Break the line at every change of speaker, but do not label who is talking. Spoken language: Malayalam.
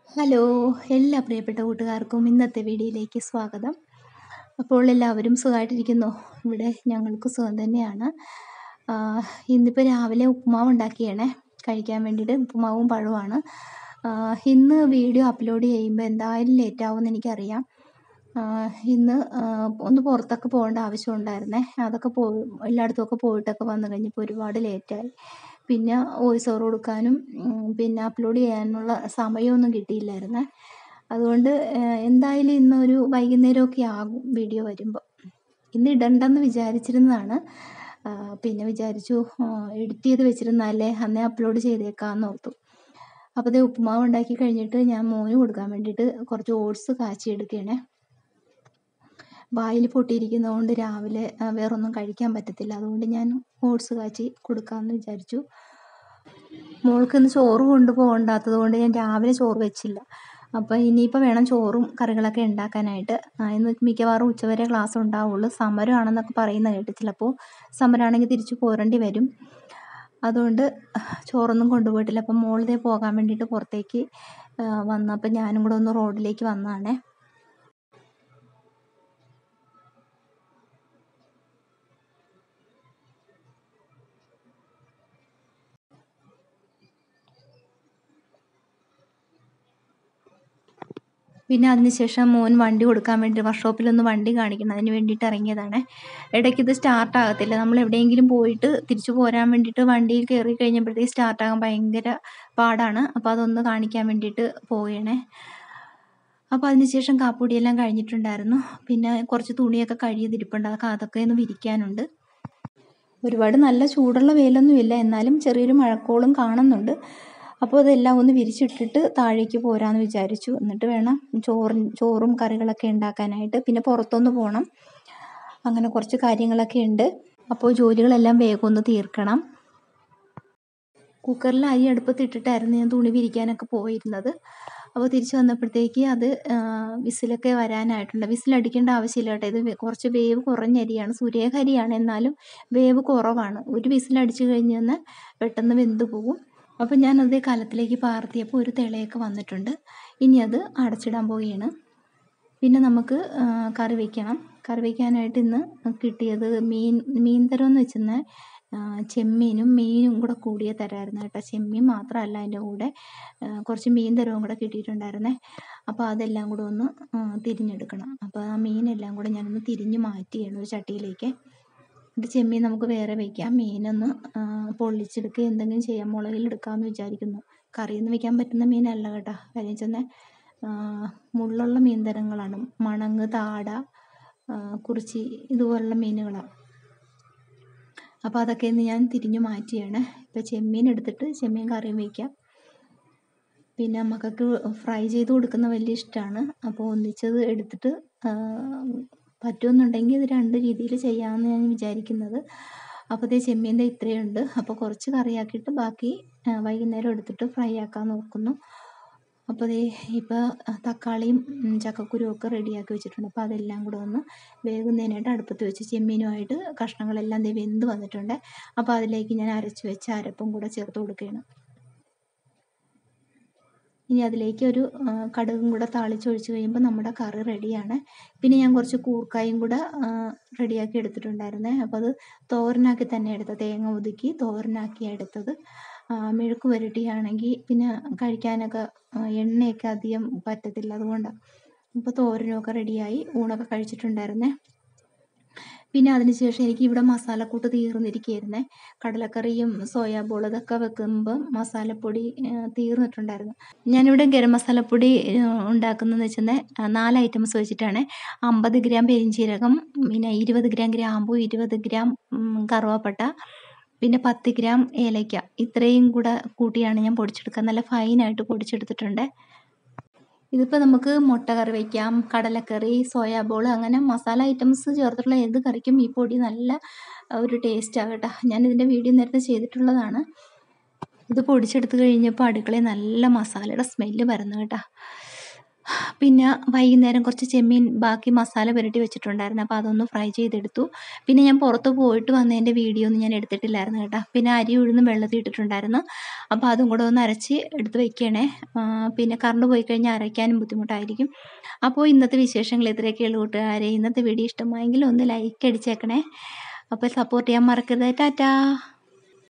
ഹലോ! എല്ലാ പ്രിയപ്പെട്ട കൂട്ടുകാർക്കും ഇന്നത്തെ വീഡിയോയിലേക്ക് സ്വാഗതം. അപ്പോൾ എല്ലാവരും സുഖമായിട്ടിരിക്കുന്നോ? ഇവിടെ ഞങ്ങൾക്ക് സുഖം തന്നെയാണ്. ഇന്നിപ്പോൾ രാവിലെ ഉപ്പുമാവ് ഉണ്ടാക്കിയാണേ കഴിക്കാൻ വേണ്ടിയിട്ട്. ഉപ്പുമാവും പഴവുമാണ്. ഇന്ന് വീഡിയോ അപ്ലോഡ് ചെയ്യുമ്പോൾ എന്തായാലും ലേറ്റ് ആവുമെന്ന് എനിക്കറിയാം. ഇന്ന് ഒന്ന് പുറത്തൊക്കെ പോകേണ്ട ആവശ്യമുണ്ടായിരുന്നേ. അതൊക്കെ എല്ലായിടത്തുമൊക്കെ പോയിട്ടൊക്കെ വന്നു കഴിഞ്ഞപ്പോൾ ഒരുപാട് ലേറ്റായി. പിന്നെ വോയിസ് ഓവർ കൊടുക്കാനും പിന്നെ അപ്ലോഡ് ചെയ്യാനുള്ള സമയമൊന്നും കിട്ടിയില്ലായിരുന്നേ. അതുകൊണ്ട് എന്തായാലും ഇന്നൊരു വൈകുന്നേരമൊക്കെ ആകും വീഡിയോ വരുമ്പോൾ. ഇന്ന് ഇടണ്ടെന്ന് വിചാരിച്ചിരുന്നതാണ്. പിന്നെ വിചാരിച്ചു എഡിറ്റ് ചെയ്ത് വെച്ചിരുന്നാലേ അന്നേ അപ്ലോഡ് ചെയ്തേക്കാമെന്ന് ഓർത്തു. അപ്പോൾ ദേ ഉപ്പുമാവ് ഉണ്ടാക്കി കഴിഞ്ഞിട്ട് ഞാൻ മോന് കൊടുക്കാൻ വേണ്ടിയിട്ട് കുറച്ച് ഓട്സ് കാച്ചിയെടുക്കുകയാണേ. വായിൽ പൊട്ടിയിരിക്കുന്നതുകൊണ്ട് രാവിലെ വേറൊന്നും കഴിക്കാൻ പറ്റത്തില്ല. അതുകൊണ്ട് ഞാൻ ഓട്സ് കാച്ചി കൊടുക്കാമെന്ന് വിചാരിച്ചു. മോൾക്ക് ഇന്ന് ചോറ് കൊണ്ടുപോകണ്ടാത്തത് കൊണ്ട് ഞാൻ രാവിലെ ചോറ് വെച്ചില്ല. അപ്പോൾ ഇനിയിപ്പോൾ വേണം ചോറും കറികളൊക്കെ ഉണ്ടാക്കാനായിട്ട്. ഇന്ന് മിക്കവാറും ഉച്ചവരെ ക്ലാസ് ഉണ്ടാവുള്ളൂ. സമരമാണെന്നൊക്കെ പറയുന്ന കേട്ട്. ചിലപ്പോൾ സമരമാണെങ്കിൽ തിരിച്ചു പോരേണ്ടി വരും. അതുകൊണ്ട് ചോറൊന്നും കൊണ്ടുപോയിട്ടില്ല. അപ്പം മോളിതേ പോകാൻ വേണ്ടിയിട്ട് പുറത്തേക്ക് വന്നപ്പോൾ ഞാനും കൂടെ ഒന്ന് റോഡിലേക്ക് വന്നതാണേ. പിന്നെ അതിനുശേഷം മോൻ വണ്ടി കൊടുക്കാൻ വേണ്ടി വർക്ക്ഷോപ്പിലൊന്ന് വണ്ടി കാണിക്കണം, അതിന് വേണ്ടിയിട്ട് ഇറങ്ങിയതാണ്. ഇടയ്ക്ക് ഇത് സ്റ്റാർട്ടാകത്തില്ല. നമ്മൾ എവിടെയെങ്കിലും പോയിട്ട് തിരിച്ചു പോരാൻ വേണ്ടിയിട്ട് വണ്ടിയിൽ കയറി കഴിഞ്ഞപ്പോഴത്തേക്ക് സ്റ്റാർട്ടാകാൻ ഭയങ്കര പാടാണ്. അപ്പോൾ അതൊന്ന് കാണിക്കാൻ വേണ്ടിയിട്ട് പോവുകയാണേ. അപ്പോൾ അതിനുശേഷം കാപ്പുടിയെല്ലാം കഴിഞ്ഞിട്ടുണ്ടായിരുന്നു. പിന്നെ കുറച്ച് തുണിയൊക്കെ കഴുകിയതിരിപ്പുണ്ട്. അതൊക്കെ ഒന്ന് വിരിക്കാനുണ്ട്. ഒരുപാട് നല്ല ചൂടുള്ള വെയിലൊന്നുമില്ല, എന്നാലും ചെറിയൊരു മഴക്കോളും കാണുന്നുണ്ട്. അപ്പോൾ അതെല്ലാം ഒന്ന് വിരിച്ചിട്ടിട്ട് താഴേക്ക് പോരാമെന്ന് വിചാരിച്ചു. എന്നിട്ട് വേണം ചോറും കറികളൊക്കെ ഉണ്ടാക്കാനായിട്ട്. പിന്നെ പുറത്തൊന്ന് പോകണം. അങ്ങനെ കുറച്ച് കാര്യങ്ങളൊക്കെ ഉണ്ട്. അപ്പോൾ ജോലികളെല്ലാം വേഗം ഒന്ന് തീർക്കണം. കുക്കറിൽ അരി അടുപ്പത്തിട്ടിട്ടായിരുന്നു ഞാൻ തുണി വിരിക്കാനൊക്കെ പോയിരുന്നത്. അപ്പോൾ തിരിച്ച് വന്നപ്പോഴത്തേക്ക് അത് വിസിലൊക്കെ വരാനായിട്ടുണ്ട്. വിസിലടിക്കേണ്ട ആവശ്യമില്ല കേട്ടോ. ഇത് കുറച്ച് വേവ് കുറഞ്ഞ അരിയാണ്, സുരേഖ അരിയാണ്. എന്നാലും വേവ് കുറവാണ്. ഒരു വിസിലടിച്ച് കഴിഞ്ഞ് കഴിഞ്ഞാൽ പെട്ടെന്ന് വെന്ത് പോകും. അപ്പോൾ ഞാനത് കലത്തിലേക്ക് പാർത്തിയപ്പോൾ ഒരു തിളയൊക്കെ വന്നിട്ടുണ്ട്. ഇനി അത് അടച്ചിടാൻ പോവുകയാണ്. പിന്നെ നമുക്ക് കറി വയ്ക്കണം. കറി വയ്ക്കാനായിട്ട് ഇന്ന് കിട്ടിയത് മീൻ തരമെന്ന് വെച്ചെന്നാൽ ചെമ്മീനും മീനും കൂടെ കൂടിയ തരമായിരുന്നു കേട്ടോ. ചെമ്മീൻ മാത്രമല്ല, അതിൻ്റെ കൂടെ കുറച്ച് മീൻ തരവും കൂടെ കിട്ടിയിട്ടുണ്ടായിരുന്നേ. അപ്പോൾ അതെല്ലാം കൂടെ ഒന്ന് തിരിഞ്ഞെടുക്കണം. അപ്പോൾ ആ മീനെല്ലാം കൂടെ ഞാനൊന്ന് തിരിഞ്ഞ് മാറ്റിയാണ് ഒരു ചട്ടിയിലേക്ക്. എന്നിട്ട് ചെമ്മീൻ നമുക്ക് വേറെ വയ്ക്കാം. മീനൊന്ന് പൊള്ളിച്ചെടുക്കുക എന്തെങ്കിലും ചെയ്യാം, മുളകിലെടുക്കാമെന്ന് വിചാരിക്കുന്നു. കറിയൊന്നും വയ്ക്കാൻ പറ്റുന്ന മീനല്ല കേട്ടോ. കാര്യം വെച്ചെന്നാൽ മുള്ളുള്ള മീൻ തരങ്ങളാണ്. മണങ്ങ്, താട, കുറിച്ചി ഇതുപോലുള്ള മീനുകളാണ്. അപ്പോൾ അതൊക്കെ ഇന്ന് ഞാൻ തിരിഞ്ഞു മാറ്റിയാണ്. ഇപ്പോൾ ചെമ്മീൻ എടുത്തിട്ട് ചെമ്മീൻ കറിയും വയ്ക്കാം. പിന്നെ മക്കൾക്ക് ഫ്രൈ ചെയ്ത് കൊടുക്കുന്ന വലിയ ഇഷ്ടമാണ്. അപ്പോൾ ഒന്നിച്ചത് എടുത്തിട്ട് പറ്റുമെന്നുണ്ടെങ്കിൽ ഇത് രണ്ട് രീതിയിൽ ചെയ്യാമെന്ന് ഞാൻ വിചാരിക്കുന്നത്. അപ്പോൾ അതേ ചെമ്മീൻ്റെ ഇത്രയുണ്ട്. അപ്പോൾ കുറച്ച് കറിയാക്കിയിട്ട് ബാക്കി വൈകുന്നേരം എടുത്തിട്ട് ഫ്രൈ ആക്കാൻ നോക്കുന്നു. അപ്പോൾ അതേ ഇപ്പോൾ തക്കാളിയും ചക്കക്കുരുവും ഒക്കെ റെഡിയാക്കി വെച്ചിട്ടുണ്ട്. അപ്പോൾ അതെല്ലാം കൂടെ ഒന്ന് വേകുന്നതിനായിട്ട് അടുപ്പത്ത് വെച്ച് ചെമ്മീനുമായിട്ട് കഷ്ണങ്ങളെല്ലാം വെന്ത് വന്നിട്ടുണ്ട്. അപ്പോൾ അതിലേക്ക് ഞാൻ അരച്ച് വെച്ച അരപ്പും കൂടെ ചേർത്ത് കൊടുക്കുകയാണ്. ഇനി അതിലേക്ക് ഒരു കടുകും കൂടെ താളിച്ചൊഴിച്ച് കഴിയുമ്പോൾ നമ്മുടെ കറി റെഡിയാണ്. പിന്നെ ഞാൻ കുറച്ച് കൂർക്കായും കൂടെ റെഡിയാക്കി എടുത്തിട്ടുണ്ടായിരുന്നേ. അപ്പോൾ അത് തോരനാക്കി തന്നെ എടുത്തത്, തേങ്ങ ഒതുക്കി തോരനാക്കിയാണ് എടുത്തത്. മെഴുക്ക് പുരട്ടിയാണെങ്കിൽ പിന്നെ കഴിക്കാനൊക്കെ എണ്ണയൊക്കെ അധികം പറ്റത്തില്ല, അതുകൊണ്ടാണ്. അപ്പോൾ തോരനൊക്കെ റെഡിയായി, ഊണൊക്കെ കഴിച്ചിട്ടുണ്ടായിരുന്നേ. പിന്നെ അതിനുശേഷം എനിക്ക് ഇവിടെ മസാലക്കൂട്ട് തീർന്നിരിക്കുകയായിരുന്നേ. കടലക്കറിയും സോയാബോൾ ഇതൊക്കെ വെക്കുമ്പോൾ മസാലപ്പൊടി തീർന്നിട്ടുണ്ടായിരുന്നു. ഞാനിവിടെ ഗരം മസാലപ്പൊടി ഉണ്ടാക്കുന്നതെന്ന് വെച്ചാൽ 4 ഐറ്റംസ് വെച്ചിട്ടാണ്. 50 ഗ്രാം പെരിഞ്ചീരകം, പിന്നെ 20 ഗ്രാം ഗ്രാമ്പൂ, 20 ഗ്രാം കറുവാപ്പട്ട, പിന്നെ 10 ഗ്രാം ഏലയ്ക്ക. ഇത്രയും കൂടെ കൂട്ടിയാണ് ഞാൻ പൊടിച്ചെടുക്കുക. നല്ല ഫൈനായിട്ട് പൊടിച്ചെടുത്തിട്ടുണ്ട്. ഇതിപ്പോൾ നമുക്ക് മുട്ട കറി വയ്ക്കാം, കടലക്കറി, സോയാബോൾ, അങ്ങനെ മസാല ഐറ്റംസ് ചേർത്തിട്ടുള്ള ഏത് കറിക്കും ഈ പൊടി നല്ല ഒരു ടേസ്റ്റാണ് കേട്ടോ. ഞാനിതിൻ്റെ വീഡിയോ നേരത്തെ ചെയ്തിട്ടുള്ളതാണ്. ഇത് പൊടിച്ചെടുത്ത് കഴിഞ്ഞപ്പോൾ അടുക്കളയിൽ നല്ല മസാലയുടെ സ്മെല്ല് വരുന്നു കേട്ടോ. പിന്നെ വൈകുന്നേരം കുറച്ച് ചെമ്മീൻ ബാക്കി മസാല പുരട്ടി വെച്ചിട്ടുണ്ടായിരുന്നു. അപ്പോൾ അതൊന്ന് ഫ്രൈ ചെയ്തെടുത്തു. പിന്നെ ഞാൻ പുറത്ത് പോയിട്ട് വന്നതിൻ്റെ വീഡിയോ ഒന്നും ഞാൻ എടുത്തിട്ടില്ലായിരുന്നു കേട്ടോ. പിന്നെ അരി ഉഴുന്നും വെള്ളത്തിൽ ഇട്ടിട്ടുണ്ടായിരുന്നു. അപ്പോൾ അതും കൂടെ ഒന്ന് അരച്ച് എടുത്ത് വെക്കണേ. പിന്നെ കറണ്ട് പോയി കഴിഞ്ഞാൽ അരയ്ക്കാനും ബുദ്ധിമുട്ടായിരിക്കും. അപ്പോൾ ഇന്നത്തെ വിശേഷങ്ങൾ ഇത്രയൊക്കെയുള്ളൂ കൂട്ടുകാരെ. ഇന്നത്തെ വീഡിയോ ഇഷ്ടമായെങ്കിൽ ഒന്ന് ലൈക്ക് അടിച്ചേക്കണേ. അപ്പോൾ സപ്പോർട്ട് ചെയ്യാൻ മറക്കരുത്. ടാറ്റാ.